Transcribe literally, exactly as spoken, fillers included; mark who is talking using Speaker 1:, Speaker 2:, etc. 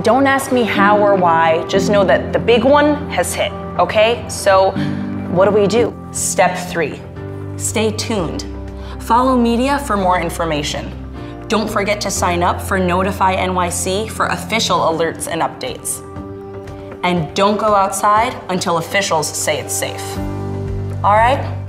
Speaker 1: Don't ask me how or why, just know that the big one has hit, okay? So what do we do? Step three, stay tuned. Follow media for more information. Don't forget to sign up for Notify N Y C for official alerts and updates. And don't go outside until officials say it's safe. All right?